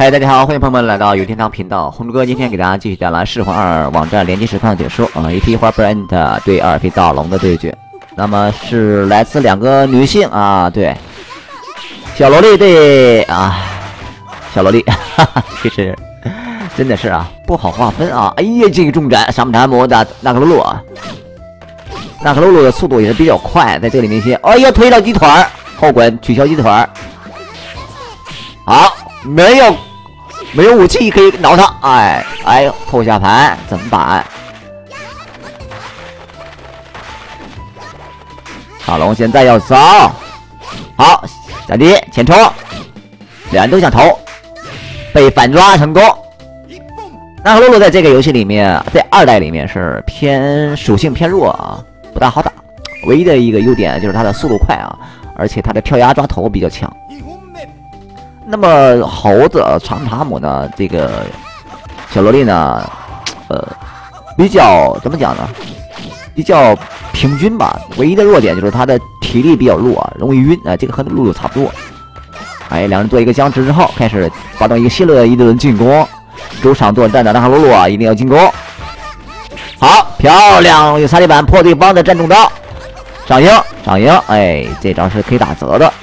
嗨，大家好，欢迎朋友们来到有天堂频道。红猪哥今天给大家继续带来《噬魂2》网站联机实况解说一匹花 Brand 对2匹大龙的对决。那么是来自两个女性对，小萝莉对小萝莉，其实真的是不好划分哎呀，这个重斩沙姆查摩的纳克鲁鲁纳克鲁鲁的速度也是比较快，在这里面先，哎呀，推到鸡腿后滚取消鸡腿好，没有武器可以挠他，哎呦，扣下盘怎么办？大龙现在要走，好，下地前冲，两人都想投，被反抓成功。纳克鲁鲁在这个游戏里面，在2代里面是属性偏弱不大好打。唯一的一个优点就是它的速度快而且它的跳崖抓头比较强。那么猴子长塔姆呢？这个小萝莉呢？比较怎么讲呢？比较平均吧。唯一的弱点就是他的体力比较弱容易晕这个和露露差不多。两人做一个僵持之后，开始发动一个新的一轮进攻。主场作战的纳克鲁鲁一定要进攻。好，漂亮！用擦地板破对方的战中刀，上鹰，这招是可以打折的。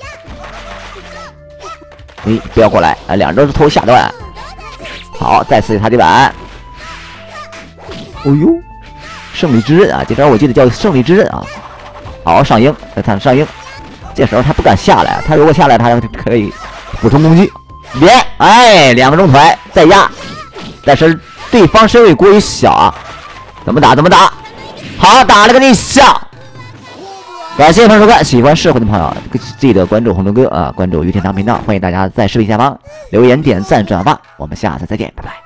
不要过来两人都是偷下段。好，再次擦地板。哦呦，胜利之刃这招我记得叫胜利之刃好，上鹰，再看上鹰。这时候他不敢下来，他如果下来，他可以补充攻击。连，两个中腿再压，但是对方身位过于小怎么打？好，打了个逆向。感谢朋友收看，喜欢噬魂的朋友记得关注红头哥关注于天堂频道，欢迎大家在视频下方留言、点赞、转发，我们下次再见，拜拜。